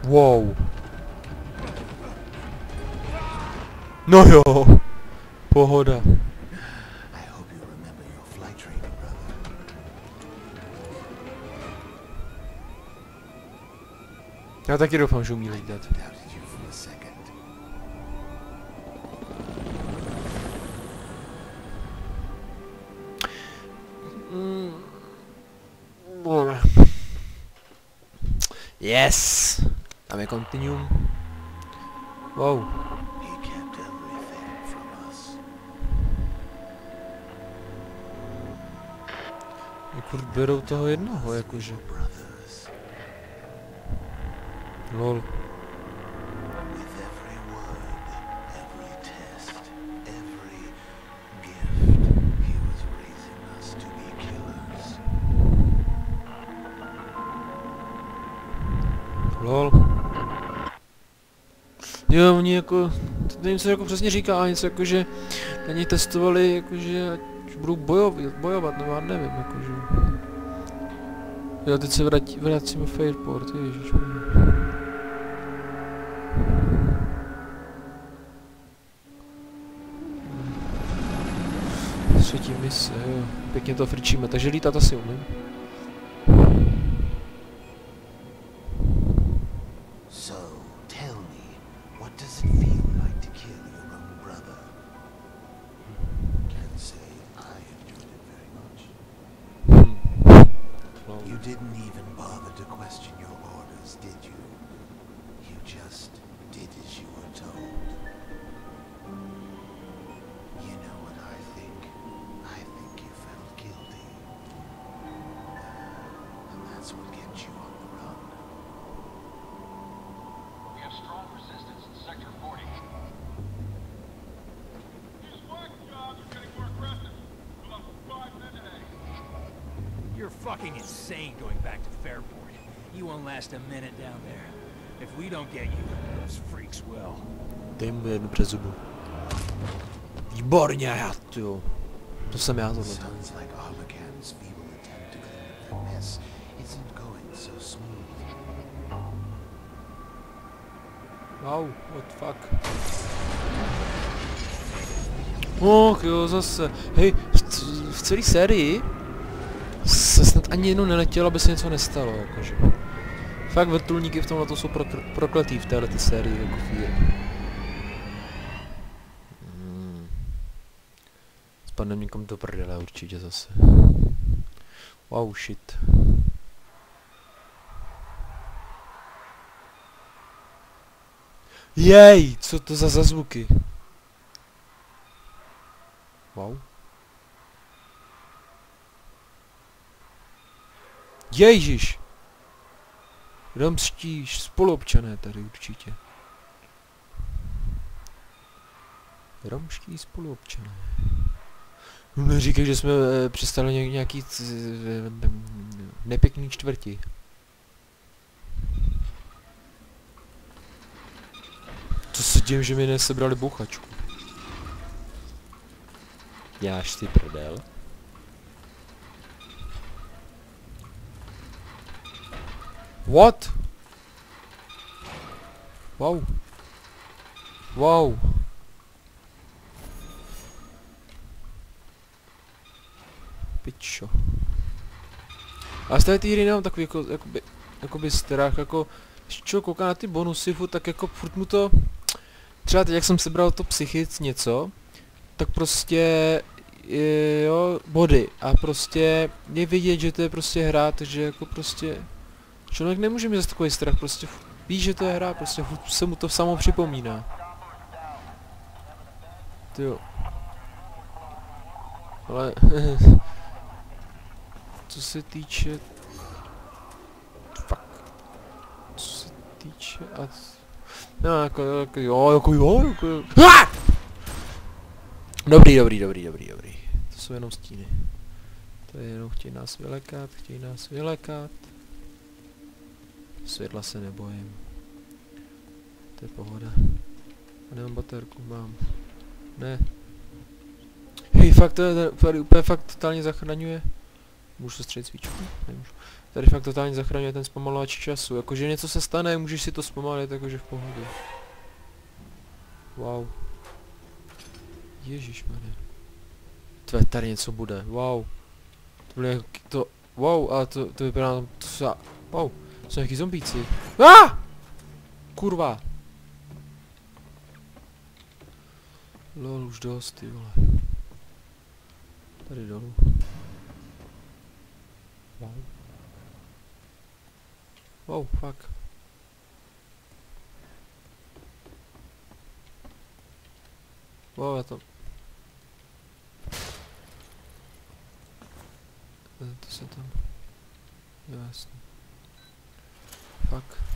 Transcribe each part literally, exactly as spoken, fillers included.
Wow. No jo. Pohoda. Já taky doufám, že umí lítat. Mm. Yes! Dáme continuum. Wow. Jako berou toho jednoho, jakože. Lol. Lol. Jo, oni jako, to nevím, co jako přesně říká, ale něco jako, že na něj testovali, jakože ať budou bojovat, bojovat, nebo já nevím, jakože. Jo, teď se vrátí, vracíme Fairport, ježiš. Třetí mise, jo, pěkně to frčíme, takže lítat asi umím. Didn't even bother to question your orders, did you? You just did as you were told. You know what I think? I think you felt guilty. And that's what kept you on the run. We have strong resistance in Sector forty. These work jobs are getting more aggressive. We'll have five men today. You're fucking insane going back to Fairport. You won't last a minute down there. If we don't get you, those freaks will. Dej mu jednu přes zubu. Výborně, já to. To jsem já tohle. Wow, what fuck. Och jo, zase. Hej, v, v celé sérii se snad ani jednou neletělo, aby se něco nestalo, jakože. Fakt vrtulníky v tomhle to jsou prokl prokletý v této sérii, jako fír. Hmm. Spadnem někomu do prdele určitě zase. Wow, shit. Jej, co to za zazvuky? Wow. Ježiš! Romští spoluobčané tady určitě. Romští spoluobčané. No neříkej, že jsme e, přistali nějaký c, e, nepěkný čtvrti. Co se děje, že mi nesebrali bouchačku? Jáš si prdel. What? Wow. Wow. Pičo. A z té hry nemám takový jako, jakoby, jakoby strach, jako, čo kouká na ty bonusy, furt, tak jako furt mu to, třeba teď jak jsem sebral to psychic něco, tak prostě, jo, body, a prostě je vidět, že to je prostě hra, takže jako prostě, člověk nemůže mít zase takový strach, prostě ví, že to je hra, prostě se mu to samo připomíná. Tyjo. Ale co se týče... Fuck. Co se týče... A... No, jako, jako jo, jako jo, jako jo. Ah! Dobrý, dobrý, dobrý, dobrý, dobrý. To jsou jenom stíny. To je jenom chtějí nás vylekat, chtějí nás vylekat. Světla se nebojím. To je pohoda. A nemám baterku, mám. Ne. Hej, fakt to je, úplně fakt totálně zachraňuje. Můžu se střelit svíčku? Nemůžu. Tady fakt totálně zachraňuje ten zpomalovač času. Jakože něco se stane, můžeš si to zpomalit, jakože v pohodě. Wow. Ježišmarja. Tvé, tady něco bude. Wow. To bylo jak to... Wow, ale to, to vypadá... To se... Wow. Jsou nějaký zombíci. Ah! Kurva. Lol, už dost, ty vole. Tady dolů. Wow. Wow, fuck. Wow, já to... To se tam... Jo, jasně. Fuck.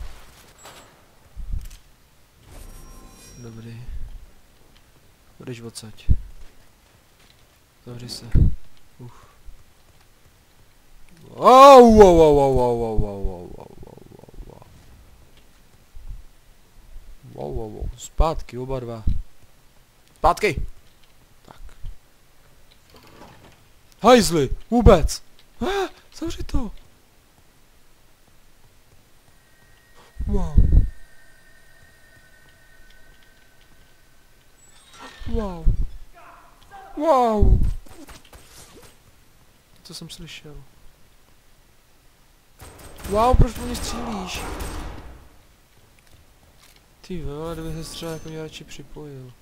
Dobrý. Budeš odsaď. Zavři se. Uf. Wow, wow, wow, wow, wow, wow, wow, wow, wow, wow, wow. Wow, wow, wow. Zpátky, oba dva. Zpátky! Tak. Hajzli! Vůbec! Ah, zavři to! Wow. Wow. Wow. Co jsem slyšel? Wow, proč po mě střílíš? Ty vole, kdyby se třeba jako mě radši připojil.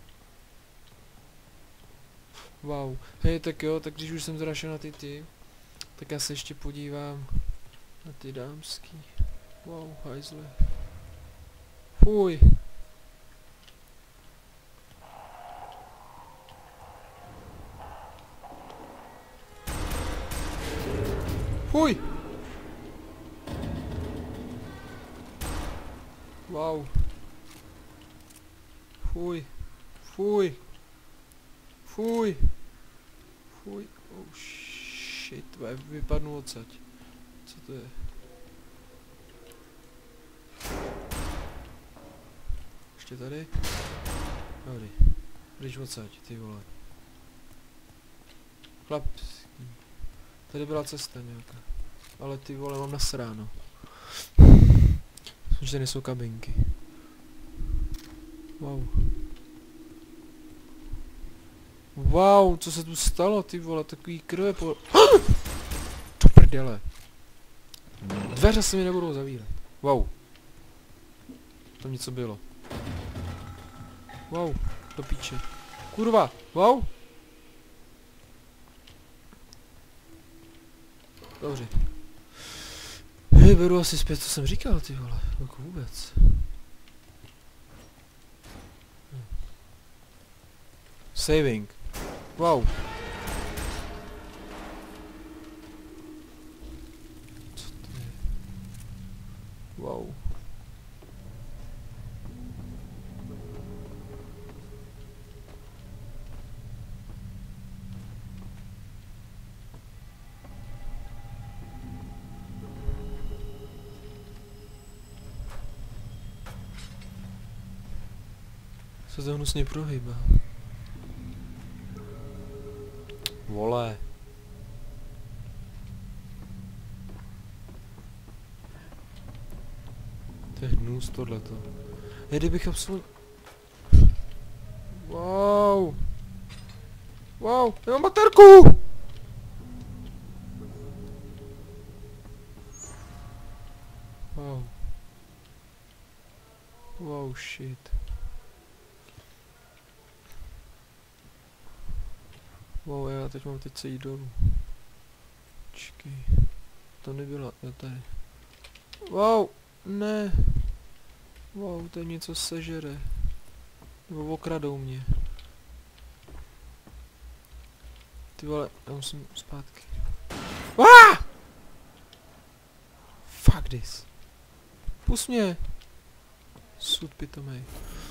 Wow. Hej, tak jo, tak když už jsem teda šel na ty ty, tak já se ještě podívám na ty dámský. Wow, hajzle. Fuj. Fuj. Wow. Fuj. Fuj. Fuj. Fuj. Oh shit, vypadnu odsaď. Co to je? Ještě tady? Dobrý. Když odsaď, ty vole. Chlap. Tady byla cesta nějaká. Ale ty vole, mám nasráno. Myslím, že tady nejsou kabinky. Wow. Wow, co se tu stalo, ty vole, takový krve po... To prdele. Dveře se mi nebudou zavírat. Wow. Tam něco bylo. Wow, do píče. Kurva, wow. Dobře. Hej, beru asi zpět, co jsem říkal, ty vole, jako vůbec. Hm. Saving. Wow. Co to je? Wow. Se to hnusně prohýbá. Vole. To je hnus tohleto. Hej, kdybych absolutně... Wow. Wow, já mám baterku! Wow. Wow, shit. Wow, já teď mám teď se jít dolů. Čekej. To nebyla, jo tady. Wow, ne. Wow, to je něco sežere. Nebo okradou mě. Ty vole, já musím zpátky. Ah! Fuck this. Pust mě. Sud pitomej.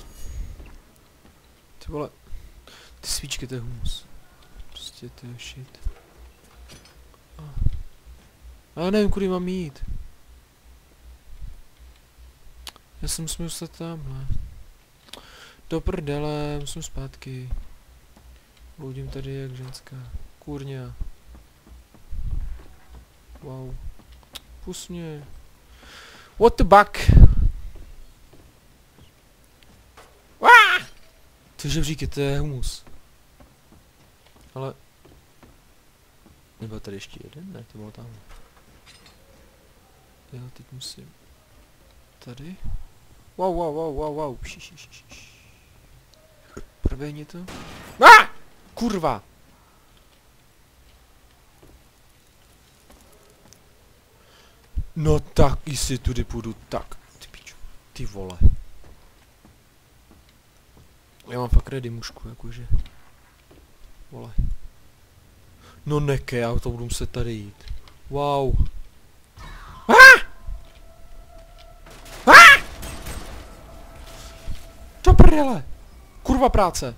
Ty vole. Ty svíčky, to je humus. Prostě to je shit. Ah. Ale nevím, kudy mám jít. Já se musím dostat tamhle. Do prdele, musím zpátky. Bloudím tady jak ženská. Kurňa. Wow. Pust mě. What the buck? Ah! To žebříky, to je humus. Ale... Nebyl tady ještě jeden? Ne, to bylo tam. Jo, teď musím... Tady? Wow, wow, wow, wow, wow. Proběhni to. Ah! Kurva! No tak, jestli tudy půjdu, tak. Ty piču. Ty vole. Já mám fakt ready mušku, jakože. Vole. No neke, já to budu muset tady jít. Wow. Ah! Ah! Do prdele. Kurva práce.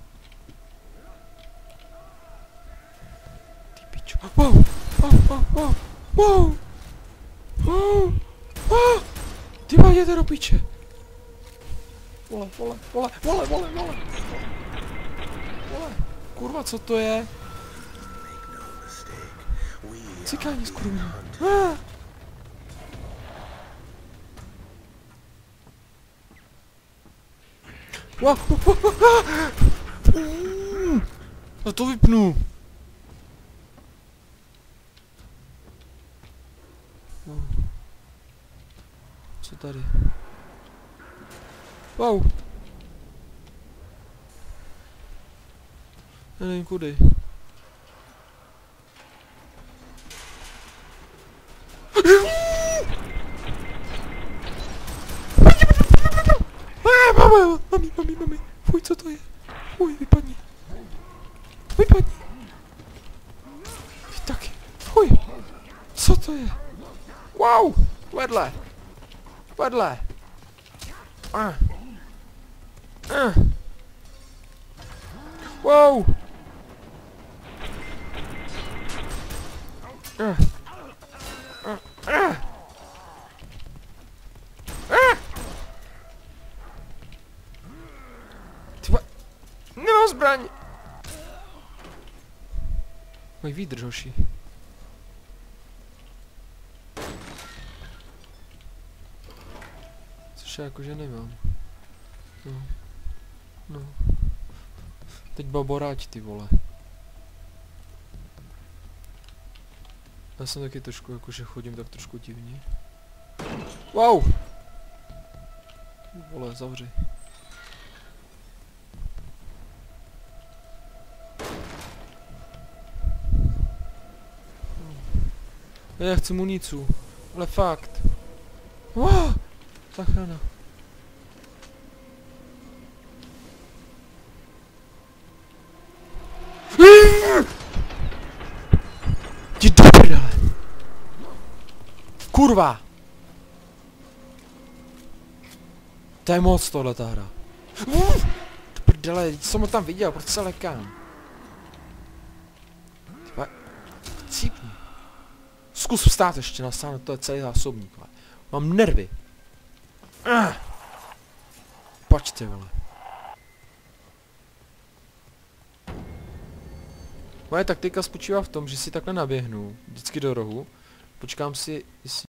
Ty piču. Wow. Wow, wow, wow. Wow. Wow. Wow. Ty má jděte do piče. Vole, vole, vole, vole, vole, vole. Vole. Kurva, co to je? Cikání skurvený. Ah. Wow. No to vypnu. Wow. Co tady? Wow. Já nevím kudy. Mami, mami, mami, mami. Fuj, co to je? Fuj, vypadni. Vypadni. Vy taky. Fuj. Co to je? Wow. Vedle. Vedle. Ah. Ah. Wow. Ah. Ah. Ah. Ah. Tyba. Nemám zbraň. Mají výdrž, hoši. Což já jakože nemám. No. No. Teď baboráť, ty vole. Já jsem taky trošku jakože chodím tak trošku divně. Wow! Vole, zavři. Já chci municu, ale fakt. Wow! Zachrana. Jdi do prdele. Kurva! To je moc tohle ta hra. Do prdele, jsem ho tam viděl, proč se lekám? Tyba, cípni. Zkus vstát ještě na sánu, to je celý zásobník. Mám nervy. Ah. Počte, vole. Moje taktika spočívá v tom, že si takhle naběhnu, vždycky do rohu, počkám si, jestli